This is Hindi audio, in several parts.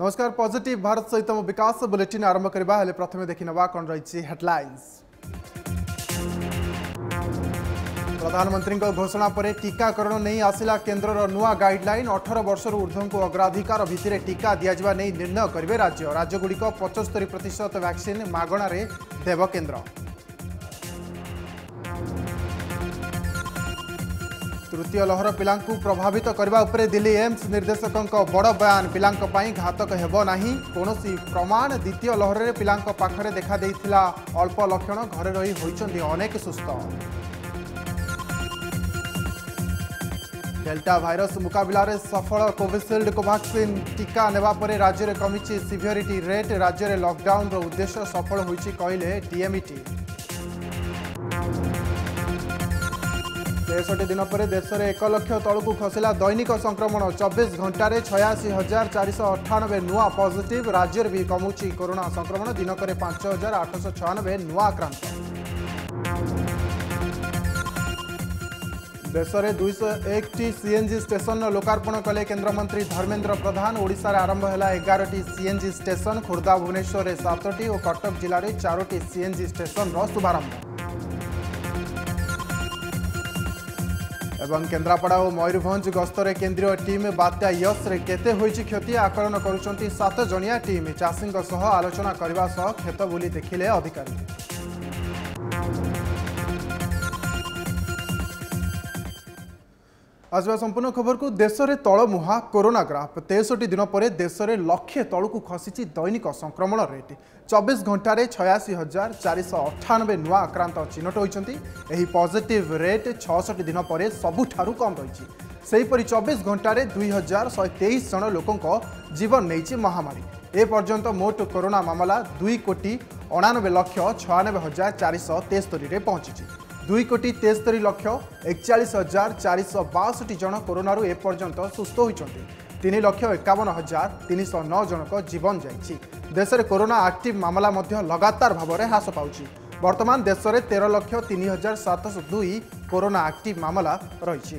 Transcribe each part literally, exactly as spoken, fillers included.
नमस्कार पॉजिटिव भारत सहित विकास बुलेटिन आरंभ करबा हेले प्रथमे देखि नवा कोन रही हेडलाइंस। प्रधानमंत्री घोषणा पर टीकाकरण नहीं आसिला केन्द्र नुआ गाइडलाइन अठारह वर्ष ऊर्ध्व को अग्राधिकार भित्तिरे टीका दिया नहीं निर्णय करेंगे राज्य राज्यगुड़िक पचहत्तर प्रतिशत वैक्सीन मागणारे देव केन्द्र। तृतीय लहर पिला प्रभावित करने उपरे दिल्ली एम्स निर्देशकों बड़ बयान पिला घातक हेब नहीं कौनसी प्रमाण द्वितीय लहर में पिला पाखरे देखा देइथिला अल्प लक्षण घरे रही होइचंदी अनेक सुस्थ। डेल्टा भाइरस मुकाबला रे सफल कोविशील्ड कोवैक्सीन टीका नेबा परे राज्य में कमिची सिवियरिटी रेट राज्य में लॉकडाउन रो उद्देश्य सफल होइछि कहले डीएमईटी। तेसठी दिन पर देश में एक लक्ष तलू खसला दैनिक संक्रमण चौबीस घंटे छयासी हजार चार सौ अठानबे नुआ पॉजिटिव राज्य भी कमुची कोरोना संक्रमण दिनक पांच हजार आठ सौ छयानबे नुआ आक्रांत। देश में दुईश एक सीएनजी स्टेशन लोकार्पण कले केन्द्रमंत्री धर्मेन्द्र प्रधान। ओडिशा रे आरंभ है एगार सीएनजी स्टेशन खोर्धा भुवनेश्वर में सातटी और कटक जिले में चारोटी सीएनजी स्टेशन शुभारंभ। एवं केन्द्रापड़ा और मयूरभंज गस्तरे केंद्रीय टीम बात्या यश रे केते होइछि क्षति आकलन करुछंती सात जणिया टीम चाषी सह आलोचना करने सह खेत बुली देखिले अधिकारी। आज संपूर्ण खबर को देश में तलमुहा कोरोना ग्राफ तेसठी दिन पर देश में लक्षे तलू खसी दैनिक संक्रमण रेट चौबीस घंटे छयासी हजार चार सौ अठानबे नुआ आक्रांत चिन्हट होती। पॉजिटिव रेट छठी दिन पर सबुठारु कम रही। सेहीपरि चौबीस घंटे दुई हजार शहे तेईस जन लोकों जीवन नहीं महामारी। ए पर्यंत मोट कोरोना मामला दुई कोटी अणानबे लक्ष छयानबे हजार चार सौ तेस्तरी पहुंची। दुई कोटी तेस्तरी लक्ष एकचाश हजार चार सौ बासठ जन कोरोना एपर्यंत सुस्थ होती। तीन लक्ष एकावन हजार तीन सौ नौ जन जीवन जाइए। देश में कोरोना एक्टिव मामला लगातार भाव में ह्रास पाउछि। वर्तमान देश में तेरह लक्ष तीन हजार सात सौ दुई कोरोना एक्टिव मामला रही।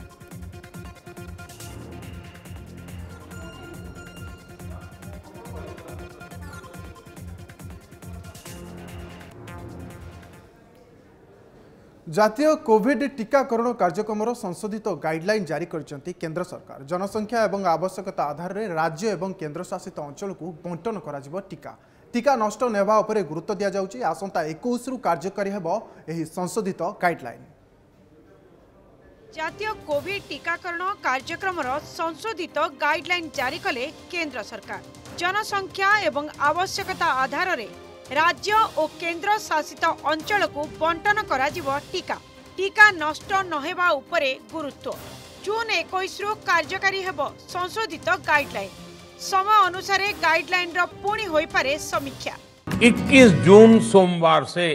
जातीय कोविड टीकाकरण कार्यक्रम संशोधित गाइडलाइन जारी करछंती केंद्र सरकार। जनसंख्या एवं आवश्यकता आधार में राज्य एवं केंद्र शासित अंचल को बंटन कराजिबो टीका टीका नष्ट नेबा उपरे गुरुत्व दिया जाउची। आसंता इक्कीस रु कार्यकारी हेबो एही संशोधित गाइडलाइन। जातीय कोविड टीकाकरण कार्यक्रम संशोधित गाइडलाइन जारी कले केंद्र सरकार। जनसंख्या एवं आवश्यकता आधार में राज्य और केंद्र शासित अंचल को बंटन करा टीका टीका नष्ट नहेबा उपरे गुरुत्व। जून इक्कीस रु कार्यकारी हेबो संशोधित गाइडलाइन। समय अनुसार गाइडलाइन रो पुणी होई पारे समीक्षा। इक्कीस जून सोमवार से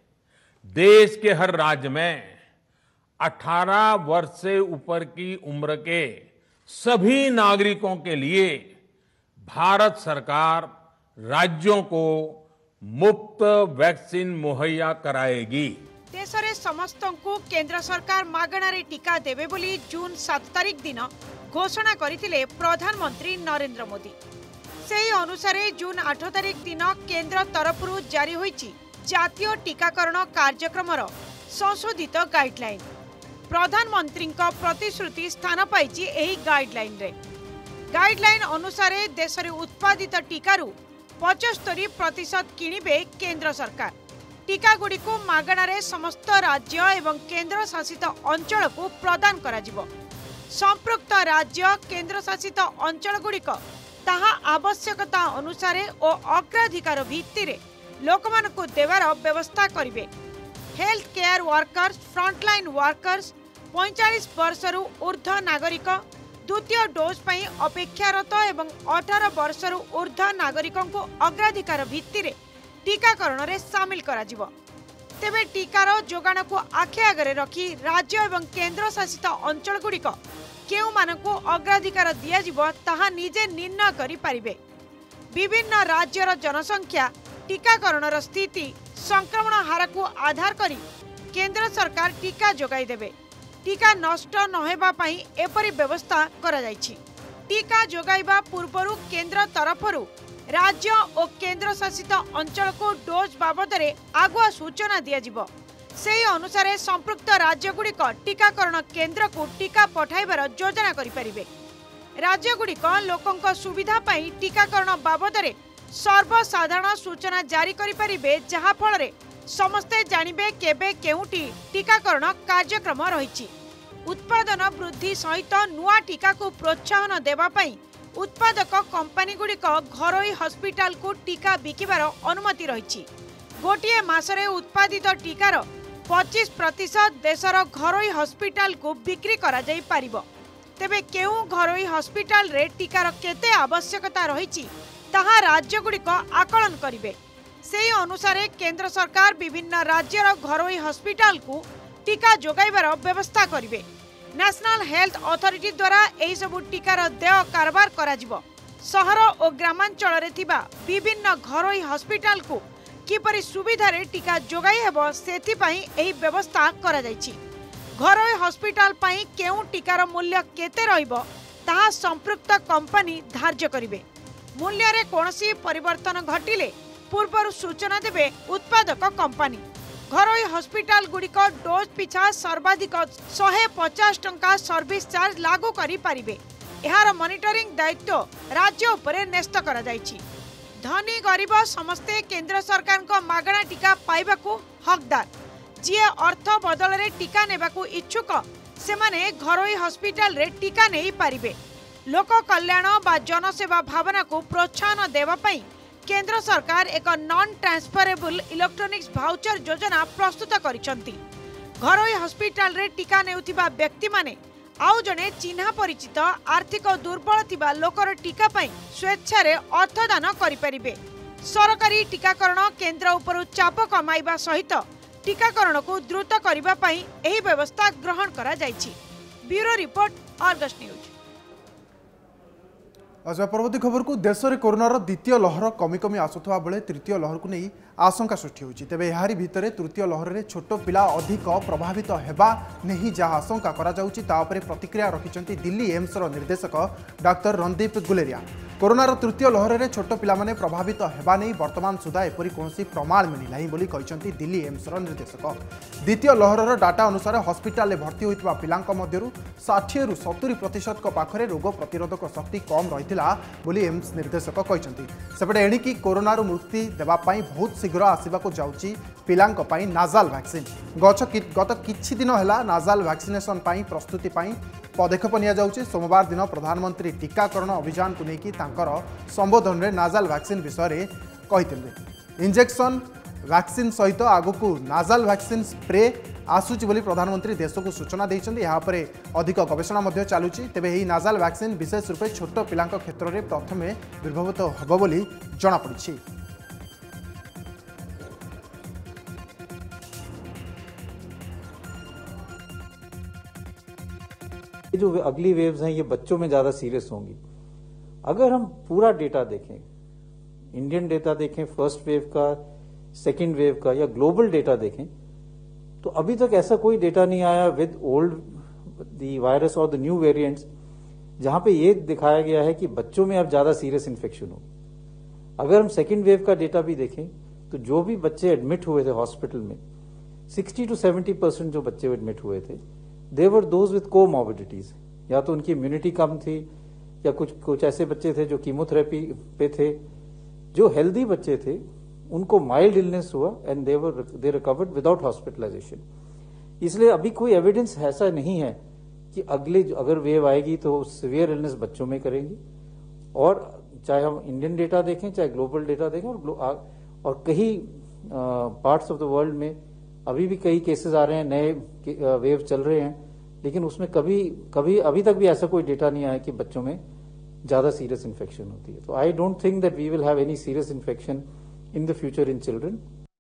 देश के हर राज्य में अठारह वर्ष से ऊपर की उम्र के सभी नागरिकों के लिए भारत सरकार राज्यों को मुफ्त वैक्सीन मुहैया कराएगी। देश में समस्त को केंद्र सरकार मागणारे टीका देवे बोली जून सात तारीख दिन घोषणा करथिले प्रधानमंत्री नरेंद्र मोदी। सेही अनुसार जून आठ तारीख दिन केंद्र तरफरु जारी होईची जातीय टीकाकरण कार्यक्रम संशोधित गाइडलाइन। प्रधानमंत्री प्रतिश्रुति स्थान पाई एही गाइडलाइन रे। गाइडलाइन अनुसार देश में उत्पादित टीकारु पचहत्तर प्रतिशत किणिबे केंद्र सरकार। टीका गुड़ी को मागणारे समस्त राज्य एवं केंद्र शासित अंचल को प्रदान कराजिबो। संपृक्त राज्य केंद्र शासित अंचल गुड़िक ताहा आवश्यकता अनुसार और अग्राधिकार भित्तिरे लोकमान को देवार व्यवस्था करिवे। Health care workers frontline workers पैंतालीस वर्षरु ऊर्ध्व नागरिक द्वितीय डोज पई अपेक्षारत एवं अठारह वर्षरु ऊर्ध्व नागरिकों को अग्राधिकार भित्तिरे टीकाकरण रे शामिल कराजिबो। तेबे टीकार जोगाण को आखे आगे रखी राज्य एवं केंद्र शासित अंचल गुड़िक केउ मानकु अग्राधिकार दियाजिबो ताहा निजे निर्णय करि पारिबे। विभिन्न राज्यर जनसंख्या टीकाकरण स्थिति संक्रमण हार को आधार करी केंद्र सरकार टीका जोगाई देबे। टीका नष्ट नहेबा पई एपरि व्यवस्था करा जायछि। टीका जोगाइबा पूर्वरु केंद्र तरफरु राज्य और केंद्र शासित अंचल को डोज बाबद आगुआ सूचना दिया से अनुसार संपृक्त राज्यगुड़िक टीकाकरण केंद्र को टीका पठाइबार योजना करिपारिबे। राज्यगुड़िक लोकंक सुविधा पाई टीकाकरण बाबद सर्वसाधारण सूचना जारी करिपारिबे, जहा फल समस्ते जानिबे केबे केउटी टीकाकरण कार्यक्रम रहिछि। उत्पादन वृद्धि सहित नुआ टीका को प्रोत्साहन देवा पाई उत्पादक कंपनी गुड़िक घरोई हॉस्पिटल को टीका बिकिबार अनुमति रही। गोटे मासरे उत्पादित टीकार पच्चीस प्रतिशत देशर घरोई हॉस्पिटल को बिक्री करा जाई पारिबो। तेबे केउ घरोई हॉस्पिटल रे टीकार केते आवश्यकता रही ताहा राज्यगुड़िक आकलन करिवे। से अनुसार केंद्र सरकार विभिन्न राज्यर घरोई हॉस्पिटल को टीका जोगाइबार व्यवस्था करिवे। नेशनल हेल्थ अथॉरिटी द्वारा एही सबु टीकार देय कारबार करा जिवो। सहर और ग्रामांचल रे थिबा विभिन्न घरोई हॉस्पिटल को किपरि सुविधा रे टीका जोगाई हेबो सेथि पई एही व्यवस्था करा जायछि। घरोई हॉस्पिटल पई केउ टीकार मूल्य केते रहिबो ताहा संपृक्त कंपनी धार्य करिवे। मूल्य रे कोनोसी परिवर्तन घटिले पूर्वरु सूचना देबे उत्पादक कंपनी। घरोई हॉस्पिटल गुड़िक डोज पिछा सर्वाधिक सौ पचास टंका सर्विस चार्ज लागू करि पारिबे। एहार मॉनिटरिंग दायित्व राज्य उपरे न्यस्त करा जायछि। धनी गरीब समस्ते केंद्र सरकार को मागणा टीका पाइबाकू हकदार। जी अर्थ बदल रे टीका नेबाकू इच्छुक सेमाने घरोई हॉस्पिटल रे टीका नेई पारिबे। लोक कल्याण बा जनसेवा भावना को प्रोत्साहन देवा पई केंद्र सरकार एक नॉन ट्रांसफरेबल इलेक्ट्रॉनिक्स भाउचर योजना प्रस्तुत करिसंती। घरोई हॉस्पिटल रे टीका नेउथिबा व्यक्ति माने आउ जने चिन्हा परिचित आर्थिक दुर्बल थिबा लोकर टीका पई स्वेच्छा रे अर्थदान करि परिबे। सरकारी टीकाकरण केंद्र उपर चाप कमाइबा सहित टीकाकरण को द्रुत करिबा पई एही व्यवस्था ग्रहण करा जायछि। Bureau report, Argus news. अच्छा, परवर्ती खबर को देश में कोरोनार द्वितीय लहर कमी कमी आसुवा बेले तृतीय लहर को नहीं आशंका सृष्टि होती। तेबे यारी भितर तृतीय लहर में छोट पिला अधिक प्रभावित हेबा नहीं जहाँ आशंका करा जाउछि ता उपरे प्रतिक्रिया रखिछन्ति दिल्ली एम्सर निर्देशक डाक्टर रणदीप गुलेरिया। कोरोनार तृतीय लहर में छोट पिला माने प्रभावित हेबा नहीं वर्तमान सुधा एपरी कौनसी प्रमाण मिलना बोली कहिछन्ति दिल्ली एम्सर निर्देशक। द्वितीय लहर डाटा अनुसार हॉस्पिटल में भर्ती होइतिबा पिलांक मध्यरु षाठी रु सत्तरी प्रतिशत पाखरे रोग प्रतिरोधक शक्ति कम रहितिला बोली एम्स निर्देशक कहिछन्ति। सेपटे एणिकी कोरोनार मुक्ति देबा पई बहुत शीघ्र आसिबाको जाउछि पिलांक पई नाजाल वैक्सीन। गछ गत किछि दिन हैला नाजाल वैक्सीनेशन पई प्रस्तुति पई पदक्षेप निया जाउछि। सोमवार दिन प्रधानमंत्री टीकाकरण अभियान को लेकिन तांकर संबोधन में नाजाल वैक्सीन विषय में कहिथिले। इंजेक्शन वैक्सीन सहित आगुकू नाजाल वैक्सीन स्प्रे आसुची बोली प्रधानमंत्री देश को सूचना देइछन्ति। यहाँ पर अधिक गवेषणा मध्य चालुची। तेबे एही नाजाल वैक्सीन विशेष रूपे छोट पिलांक क्षेत्र में प्रथमे विर्भवत हब बोली जଣା पड़िछि। जो अगली वेव्स हैं ये बच्चों में ज्यादा सीरियस होंगी। अगर हम पूरा डेटा देखें, इंडियन डेटा देखें फर्स्ट वेव का, सेकेंड वेव का, या ग्लोबल डेटा देखें, तो अभी तक ऐसा कोई डेटा नहीं आया विद ओल्ड द वायरस और द न्यू वेरिएंट्स जहां पे ये दिखाया गया है कि बच्चों में अब ज्यादा सीरियस इन्फेक्शन हो। अगर हम सेकेंड वेव का डेटा भी देखें तो जो भी बच्चे एडमिट हुए थे हॉस्पिटल में, सिक्सटी टू सेवेंटी परसेंट जो बच्चे एडमिट हुए थे they were those with comorbidities. या तो उनकी इम्यूनिटी कम थी, या कुछ कुछ ऐसे बच्चे थे जो कीमोथेरेपी पे थे। जो हेल्दी बच्चे थे उनको माइल्ड इलनेस हुआ and they were they recovered without hospitalisation. इसलिए अभी कोई एविडेंस ऐसा नहीं है कि अगले अगर वेव आएगी तो सीवियर इलनेस बच्चों में करेंगी। और चाहे हम इंडियन डेटा देखें चाहे ग्लोबल डेटा देखें, और, और कई पार्ट्स ऑफ द वर्ल्ड में अभी भी कई केसेस आ रहे हैं, नए वेव चल रहे हैं, लेकिन उसमें कभी कभी अभी तक भी ऐसा कोई डेटा नहीं आया कि बच्चों में ज्यादा सीरियस इन्फेक्शन होती है। तो I don't think that we will have any serious infection in the future in children.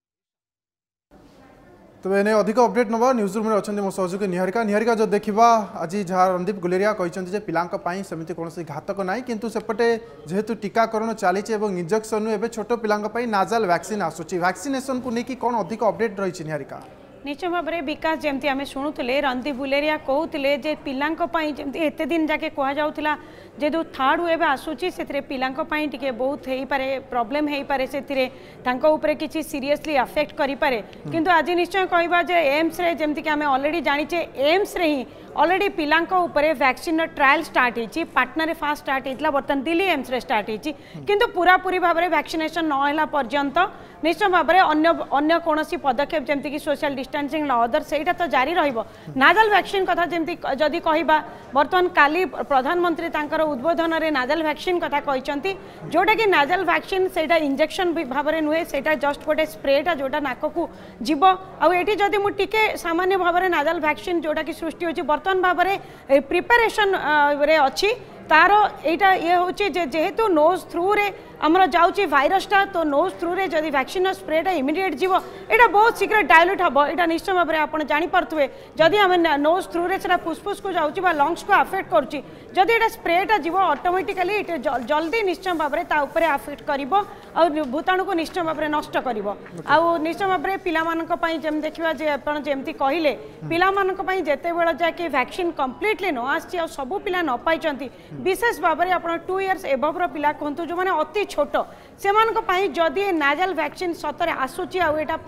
तो एने अधिक अपडेट नवा न्यूज रूम में अच्छा मो सहयोगी निहारिका। निहारिका जो देखा आज जहाँ रणदीप गुलेरिया कहते पिलांक पई सेमिति कौनसी घातक ना, किंतु सेपटे जेहेतु टीकाकरण चली इंजेक्शन एवं छोट पिलांक पई नाजाल वैक्सीन आसुची, वैक्सीनेशन को लेकिन कौन अधिक अपडेट रही निहारिका? निश्चय भाव में विकास जमती आम शुणुले रणदीप बुलेरिया कहते जे पिलांई जमती एत दिन जाके कहला जेहेतु थर्ड वेव आसूची से पिलांई टिके बहुत हो पारे प्रॉब्लम हो पारे से किसी सीरियसली अफेक्ट करि पारे किंतु आज निश्चय कहवा जे एम्स रे जमती कि आम ऑलरेडी जानीचे एम्स रे ही ऑलरेडी पिलांको उपरे वैक्सीन ट्रायल स्टार्ट होती पाटना रे फास्ट स्टार्ट होता बर्तमान दिल्ली एम्स रे स्टार्ट होती किंतु पूरा पूरी भाव में वैक्सीनेशन नहला पर्यंत निश्चय भाव में अन्य अन्य कौन पदक्षेप जमती कि सोशल डिस्टेंसिंग अदर सेटा तो जारी रहिबो नाजल वैक्सीन कथा जमती जदि कहबा बर्तमान काली प्रधानमंत्री तांकर उद्बोधन रे नाजल वैक्सीन कथा कहचंती जोटा कि नाजल वैक्सीन सेटा इंजेक्शन भाव में नुहे सेटा जस्ट गोटे स्प्रेटा जोटा नाक को जीव आउ एटी जदि मु टिके सामान्य भाव में नाजल वैक्सीन जोटा कि सृष्टि होची बर्तमान भाव में प्रिपेरेशन रे अच्छी तार यहाँ ये हूँ जेहेतु नोज थ्रू रे आमर जाऊँगी भाइरसटा तो नोज थ्रू रे जदि वैक्सीन स्प्रेटा इमिडिएट जीव यहाँ बहुत शीघ्र डायल्यूट हम यहाँ निश्चय भाव में आप जापे जदि आम नोज थ्रू रे फुसफुस को जाऊँगी लंग्स को अफेक्ट करुच्ची जदि यहाँ स्प्रेटा जीव ऑटोमेटिकली जल्दी निश्चय भाव में अफेक्ट कर भूताणु को निश्चय भाव में नष्ट कर निश्चय भाव में पाई जम देखा जमी कहले पाई जिते बेल जाकि वैक्सीन कम्प्लीटली न आसी सबू पिला न पाई विशेष भाव में आप टू इयर्स एबव पिला कहतु जो मैंने अति छोट से जदि नाजल वैक्सीन सतरे आसूची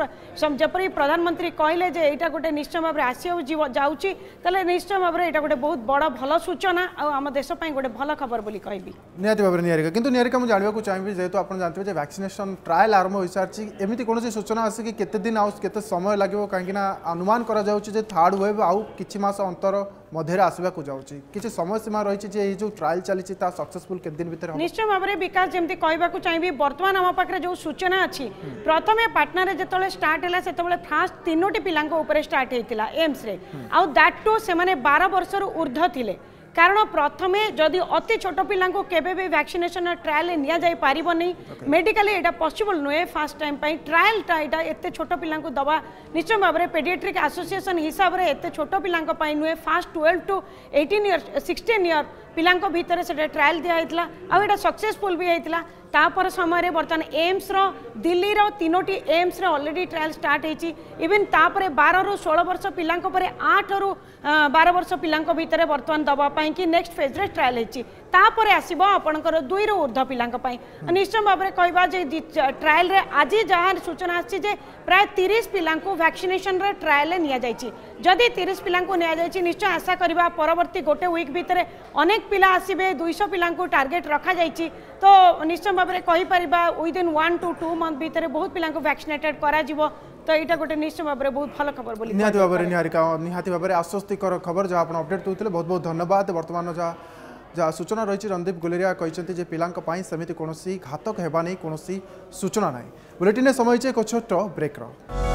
आपर प्रधानमंत्री कहले जे यहाँ गोटे निश्चय भाव में आसो जाऊँगी तेल निश्चय भाव में यहाँ गोटे बहुत बड़ भल सूचना आम देश गोटे भल खबर बोली कहबी निहाती भाव में निहारिका किंतु निहारिका मुझे जानवा चाहिए जेहेतु आप जानते हैं वैक्सीनेशन ट्रायल आरंभ हो सारी एमती कौन सूचना आसे कि केते दिन आउ केते समय लगे कहीं अनुमान करा जाउछि थर्ड वेव आउ किछि मास अंतर मध्य आसवा जाऊँगी किसी समय सीमा रही जो ट्रायल चली सक्सेसफुल के दिन भीतर निश्चय भाव में विकास जमी कहवाक चाहिए बर्तमान आम पाखे जो सूचना अच्छी प्रथम पाटना रे जो स्टार्ट है से फास्ट तीनोटी पिलांको ऊपर स्टार्ट होता एम्स रे आउ दैट टू से माने बारह वर्ष ऊर्ध्व थिले कारण प्रथमे जदि अति छोट पिला केबे भी वैक्सीनेशन ट्रायल नि जाई पारिबो नहीं मेडिकली एटा पॉसिबल नुए फास्ट टाइम पई ट्रायल टा एटा एते छोट पिला दवा निश्चय भाव में पेडियाट्रिक एसोसिएशन हिसाब रे एते छोट पिला नुए first twelve to eighteen year sixteen year पिलांको भितर से ट्रायल दिया होता आ एटा सक्सेसफुल भी होता तापर समय बर्तमान एम्स रो दिल्ली रो तीनोटी एम्स रो ऑलरेडी ट्रायल स्टार्ट होती इवन तापर बारह रु सोलह वर्ष पिलांको परे आठ रु बारह वर्ष पिलांको भितर बर्तमान दवाई कि नेक्स्ट फेज रे ट्रायल होती तापर आसब आपणकर दुई रु ऊर्ध्व पिलांई निश्चय भाव में कहवा ट्रायल रे आज जहाँ सूचना आसी प्राय तीस पिला वैक्सीनेशन रे ट्रायल नि जाइए जदि तीस पिला नि निश्चय आशा करवा परवर्ती गोटे वीक भितर अनेक पिला आसबे दुईश पिला टार्गेट रखा जाइए तो निश्चय भाव में कहीपर within one to two month भितर बहुत पिला वैक्सीनेटेड करा तो यहाँ गोटे निश्चय भाव में बहुत भल खबर बोली निहाती भाव में निहारिका निहाती भाव में आश्वस्तिकर खबर जहाँ आप अपडेट देते बहुत बहुत धन्यवाद बर्तमान जहाँ जहाँ सूचना रही रणदीप गुलेरिया कहते पिलांई सेमती कौन घातक होगा नहीं कौन सूचना ना बुलेटिन समय एक छोट ब्रेक्र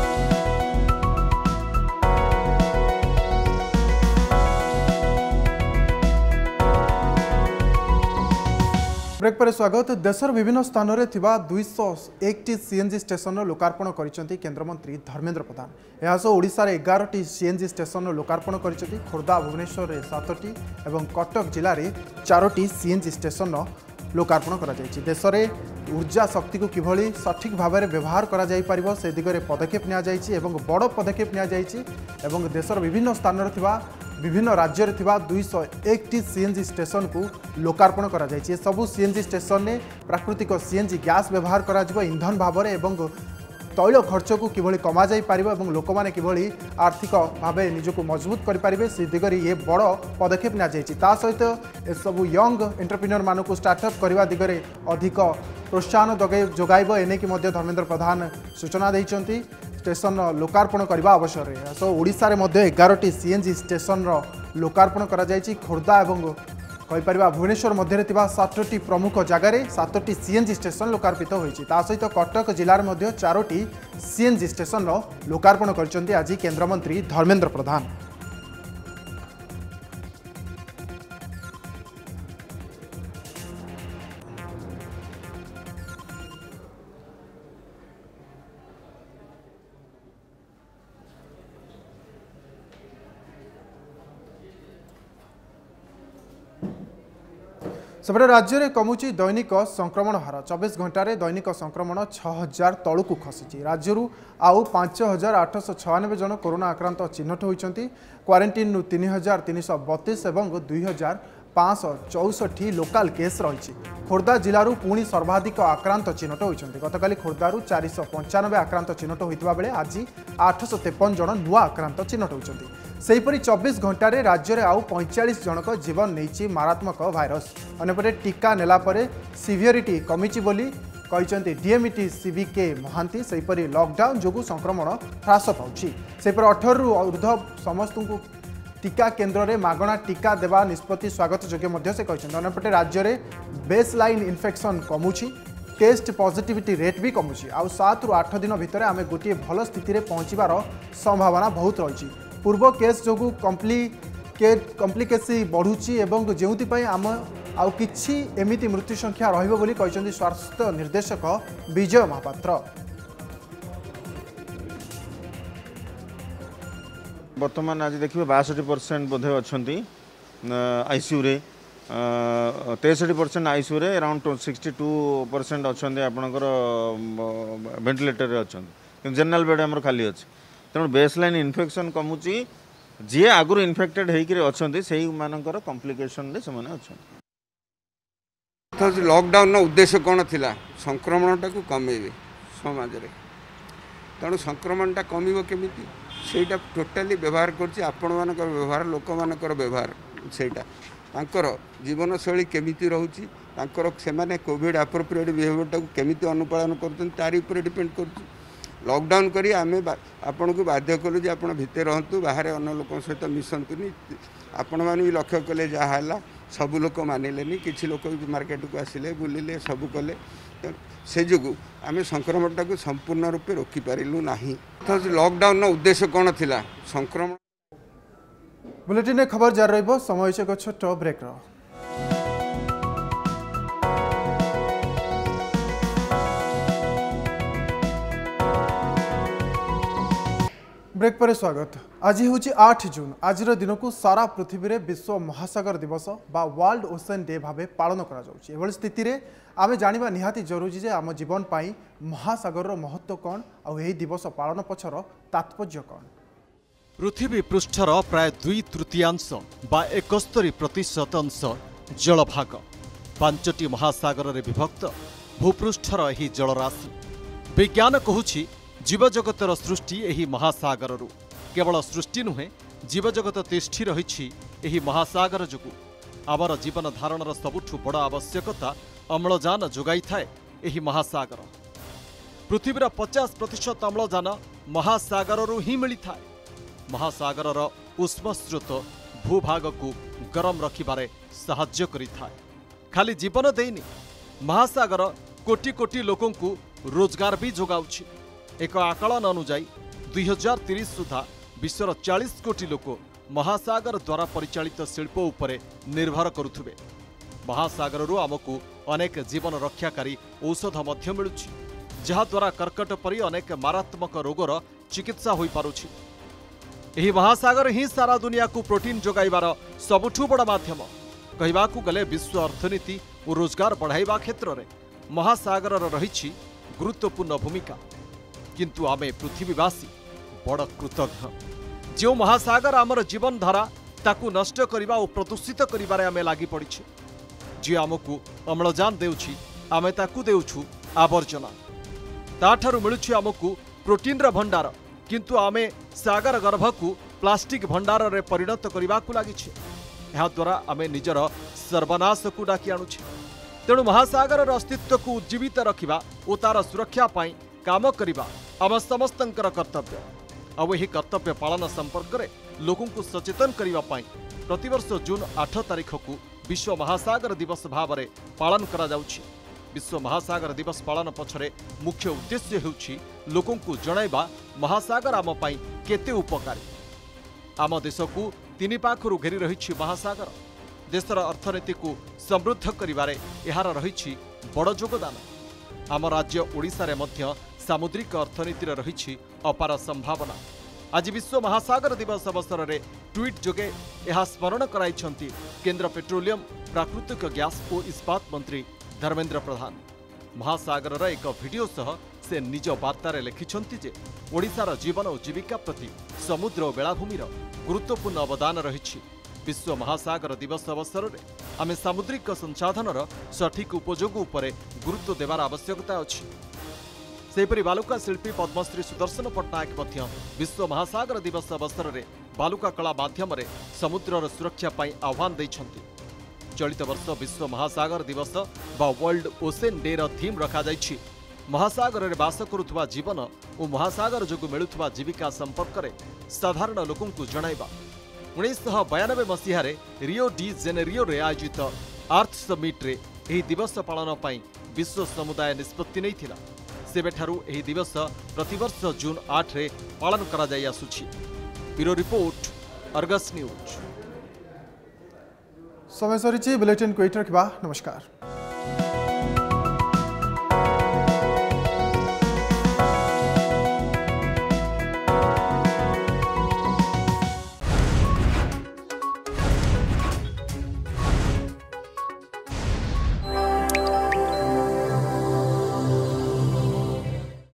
ब्रेक पर स्वागत देशर विभिन्न स्थान में थिबा दुईश एक सीएनजी स्टेशन लोकार्पण करिसेंती केंद्र मंत्री धर्मेंद्र प्रधान यह सह ओडिशा रे ग्यारह टी सीएनजी स्टेशन लोकार्पण करिसेंती खोर्धा भुवनेश्वर रे सात टी एवं कटक जिले में चार टी सीएनजी स्टेशन लोकार्पण करा जायछि देश में ऊर्जा शक्ति को किभली सठिक भाव में व्यवहार करा जाय परिबो से दिगरे पदक्षेप निया जायछि एवं बड़ पदक्षेप निया जायछि एवं देशर विभिन्न स्थान में थिबा विभिन्न राज्य में थिबा दुईश एक टी सीएनजी स्टेशन को लोकार्पण करा जायछि सबु सीएनजी स्टेशन में प्राकृतिक सीएनजी गैस व्यवहार करा जिवो इंधन भाव में एवं तैल खर्च को किभली कमा जाई पारिबो एवं लोक माने किभली आर्थिक भाव निजको मजबूत करि पारिबे से दिगरे ये बड़ पदक्षेप निया जायछि ता सहित ए सबु यंग एंटरप्रेन्योर मानकु स्टार्टअप करबा दिगरे अधिक प्रोत्साहन जोगाइबो एने कि मध्य धर्मेंद्र प्रधान सूचना दैछन्ति स्टेशन लोकार्पण करने अवसर में सो ओडिशा रे मध्य ग्यारह टी सीएनजी स्टेशन लोकार्पण करा जायछि खोर्धा एवं कहीपर भुवनेश्वर मध्य सात टी प्रमुख जगार सात टी सीएनजी स्टेशन लोकार्पित होइछि ता सहित कटक जिलार मध्य चार टी सीएनजी स्टेशन लोकार्पण करछन्ति आज केंद्र मंत्री धर्मेंद्र प्रधान। सेपटे राज्य में कमुची दैनिक संक्रमण हार चौबीस घंटे दैनिक संक्रमण छह हजार तलू को खसी राज्य आउ पांच हजार आठश छयानबे जन कोरोना आक्रांत चिन्हट होती क्वारंटाइन तीन हजार तीन शौ बतीस और दुई हजार पाँच चौसठी लोकाल केस रही खोर्धा जिलूर पुणी सर्वाधिक आक्रांत चिन्हट होती गतकाली खोर्धारू चार शौ पंचानबे आक्रांत चिन्हट होता बेले आज आठश तेपन जन नुआ आक्रांत चिन्हट होती सेहीपरि चौबीस घंटे राज्य में आउ पैंचाश जनक जीवन नहीं मारात्मक भाइरस अन्यपटे टीका नेला परे सिवियरिटी कमिची बोली कहते डीएमईटी सीवीके महांती सेहीपरि लॉकडाउन जोगु संक्रमण ह्रास पाउछि सेहीपरि अठारह रु ऊर्ध्व समस्त को टीका केन्द्र में मागणा टीका देवा निष्पत्ति स्वागत योग्य से कहते अन्यपटे राज्य में बेस लाइन इन्फेक्शन कमुछि टेस्ट पॉजिटिविटी रेट भी कमुछि आउ सात रु आठ दिन भितर आम गोटे भल स्थिति में पहुँचबार संभावना बहुत रही पूर्व केस जो कम्प्लिकेट कम्प्लिकेसी बढ़ुची एवं जो आम आउ किछि एमिति मृत्यु संख्या रहिबो बोली कहते स्वास्थ्य निर्देशक विजय महापात्र। वर्तमान आज देखिए बासठी परसेंट बोधे अच्छा आईसीयू रे तेसठी परसेंट आईसीयू रे अराउंड सिक्सटी टू परसेंट अच्छा आपणकर वेंटिलेटर अच्छा जनरल बेड आम खाली अच्छे तेणु बेसलाइन इन्फेक्शन कमुची जी आगुरी इन्फेक्टेड होती से मानकर कम्प्लिकेशन से अच्छा लॉकडाउन उद्देश्य कौन थी संक्रमणटा को कमेबे समाज रे तेणु संक्रमणटा कमिबो केमिति सेटा टोटाली व्यवहार करछि आपण मानकर व्यवहार लोक मानकर व्यवहार सेटा तांकर जीवन शैली केमिति रहउछि तांकर से माने कोविड एप्रोप्रिएट बिहेवियरटा को केमिति अनुपालन करछन तारि ऊपर डिपेंड करछि लॉकडाउन करी आमे आपण को बाध्य कलु जे आपण भितर रहंतु बाहर अन्य लोक सहित मिसंतुनी आपण माने भी लक्ष्य कले जहा हला सब लोक मानिलेनी किछि लोक मार्केट को आसिले बुलिले सब कले से जो आम संक्रमणटा को संपूर्ण रूपे रोकी पारिलु नाही लॉकडाउन उद्देश्य कौन थी संक्रमण बुलेटिन में खबर जारी रहिबो समय एक छोट ब्रेक रो ब्रेक पर स्वागत आज हूँ आठ जून आज दिन को सारा पृथ्वी में विश्व महासागर दिवस बा वर्ल्ड ओशन डे भाव पालन कर स्थिति रे आमे जानिबा निहाती जरूरी जे आम जीवन पाई महासागर महत्व कौन आउ एही दिवस पालन पछर तात्पर्य कौन। पृथ्वी पृष्ठर प्राय दुई तृतीयांश बा एकस्तरी प्रतिशत अंश जलभाग पांचटी महासागर रे विभक्त भूपृष्ठर एही जलराशि विज्ञान कहूछि जीवजगतर सृष्टि एही महासागर केवल सृष्टि नुहे जीवजगत तिष्ठि रही एही महासागर जोगु आमर जीवन धारणर सबुठु बड़ आवश्यकता अम्लजान जोगाई थाए एही महासागर पृथ्वीर पचास प्रतिशत अम्लजान महासागर ही मिली थाए महासागर उष्म स्रोत भूभाग को गरम रखिबारे साहाय्य करि थाए खाली जीवन देनी महासागर कोटी कोटी लोकों को रोजगार भी जोगाउछि एक आकलन अनुजाई दुई हजार तीस सुधा विश्वर चालीस कोटी लोक महासागर द्वारा परिचालित शिल्प उपरे निर्भर करुथुबे महासागर आमको अनेक जीवन रक्षाकारी औषध मध्य मिलुछि जहा द्वारा कर्कट परी अनेक मारात्मक रोगर चिकित्सा होई पारुछि एही महासागर ही सारा दुनिया को प्रोटीन जोगाइबार सबुठु बड़ माध्यम कहिबाकू गले विश्व अर्थनीति और रोजगार बढ़ाइबा क्षेत्र में महासागर रहिछि गुरुत्वपूर्ण भूमिका किंतु आमे पृथ्वीवासी बड़ कृतज्ञ जो महासागर आमर जीवन धारा ताकू नष्ट करबा और प्रदूषित करिबारे आमे लागि पड़िछि जे आमको अम्लजान देउछि आमे ताकू देउछु आवर्जना ताठारु मिलुछि आमको प्रोटीन रा भंडार किंतु आमे सागर गर्भ को प्लास्टिक भंडार रे परिणत करबाकू लागिछि एहा द्वारा आमे निजर सर्वनाश को डाकी आनुछि तेणु महासागर अस्तित्व को उज्जीवित रखिबा और तार सुरक्षा पाई काम करिबा आम समस्तंकर कर्तव्य आउ एही कर्तव्य पालन संपर्क में लोकों को सचेतन करिबा पाई प्रतिवर्ष जून आठ तारिख को विश्व महासागर दिवस भाव में पालन करा जाउछि विश्व महासागर दिवस पालन पछरे मुख्य उद्देश्य हेउछि लोकों को जणाइबा महासागर आम पाई केते उपकारी आम देश को तीन पाखरु घेरी रहिछि महासागर देशर अर्थनीति को समृद्ध करिबारे एहार रहिछि बड़ योगदान आम राज्य ओडिशा रे मध्य सामुद्रिक अर्थनीति रही अपार संभावना आज विश्व महासागर दिवस अवसर में ट्वीट जोगे यह स्मरण कराई केंद्र पेट्रोलियम प्राकृतिक गैस और इस्पात मंत्री धर्मेंद्र प्रधान। महासागर एक वीडियो सह से निज वार्तार लिखिं जे ओडिशार जीवन और जीविका प्रति समुद्र और बेलाभूमिर गुरुत्वपूर्ण अवदान रही। विश्व महासागर दिवस अवसर में आम सामुद्रिक संसाधनर सठिक उपयोग उपर गुरुत्व देवार आवश्यकता अच्छी। सेपरी बालुका शिल्पी पद्मश्री सुदर्शन पट्टनायक विश्व महासागर दिवस अवसर में बालुका कला माध्यम समुद्रर सुरक्षा पाई आह्वान देइछन्ति। चलित वर्ष विश्व महासागर दिवस बा वर्ल्ड ओसेन डे र थीम रखा जाइछि महासागर में बास करुवा जीवन और महासागर जो मिलुवा जीविका संपर्क में साधारण लोकंकु जणाइबा। उन्नीस बयानबे मसीह रियो डी जेनेरियो रे आयोजित आर्थ समिट रे एही दिवस पालन पाई विश्व समुदाय निष्पत्ति नैथिला। सेबेठारु एही दिवस प्रतिवर्ष जून आठ रे पालन करा जाई आसुछि। Bureau report, Argus news. समय सरी बुलेटिन को रखा। नमस्कार।